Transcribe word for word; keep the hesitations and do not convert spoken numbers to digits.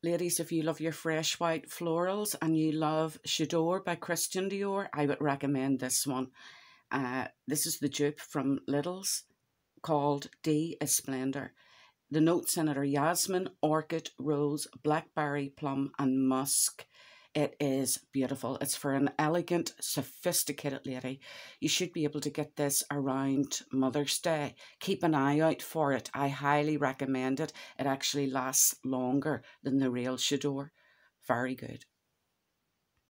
ladies, if you love your fresh white florals and you love J'adore by Christian Dior, I would recommend this one. Uh, this is the dupe from Lidl's, called D is Splendor. The notes in it are jasmine, orchid, rose, blackberry, plum and musk. It is beautiful. It's for an elegant, sophisticated lady. You should be able to get this around Mother's Day. Keep an eye out for it. I highly recommend it. It actually lasts longer than the real J'adore. Very good.